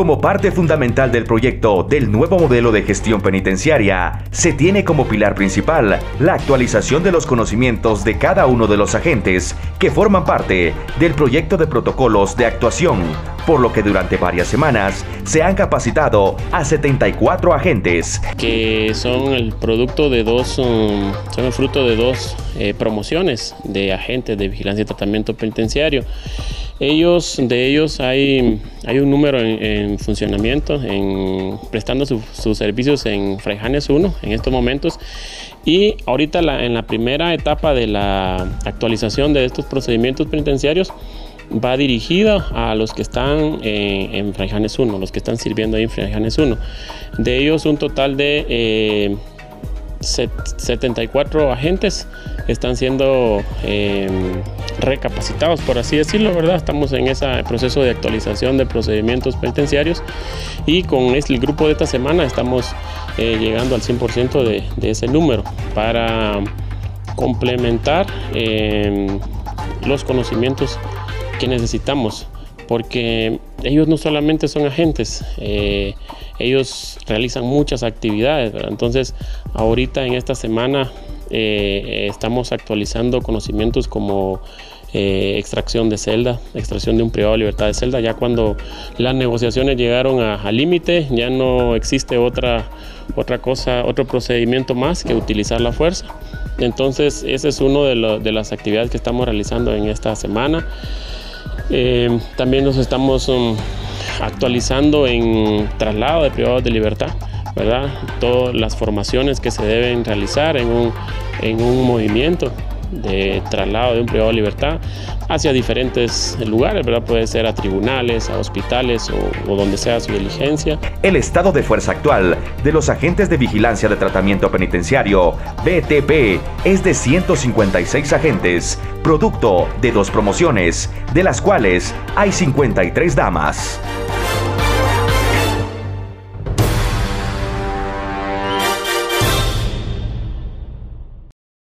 Como parte fundamental del proyecto del nuevo modelo de gestión penitenciaria, se tiene como pilar principal la actualización de los conocimientos de cada uno de los agentes que forman parte del proyecto de protocolos de actuación, por lo que durante varias semanas se han capacitado a 74 agentes. Que son el producto de son el fruto de dos promociones de agentes de vigilancia y tratamiento penitenciario. De ellos hay un número en funcionamiento, prestando sus servicios en Fraijanes 1 en estos momentos. Y ahorita en la primera etapa de la actualización de estos procedimientos penitenciarios va dirigida a los que están en Fraijanes 1, los que están sirviendo ahí en Fraijanes 1. De ellos un total de 74 agentes están siendo recapacitados, por así decirlo, ¿verdad? Estamos en ese proceso de actualización de procedimientos penitenciarios y con el grupo de esta semana estamos llegando al 100% de ese número para complementar los conocimientos que necesitamos, porque ellos no solamente son agentes, ellos realizan muchas actividades, ¿verdad? Entonces ahorita en esta semana estamos actualizando conocimientos como extracción de celda, extracción de un privado de libertad de celda. Ya cuando las negociaciones llegaron al límite, ya no existe otro procedimiento más que utilizar la fuerza. Entonces ese es uno de las actividades que estamos realizando en esta semana. También nos estamos actualizando en traslado de privados de libertad, ¿verdad? Todas las formaciones que se deben realizar en un movimiento de traslado de un privado de libertad hacia diferentes lugares, ¿verdad? Puede ser a tribunales, a hospitales o donde sea su diligencia. El estado de fuerza actual de los agentes de vigilancia de tratamiento penitenciario, BTP, es de 156 agentes, producto de 2 promociones, de las cuales hay 53 damas.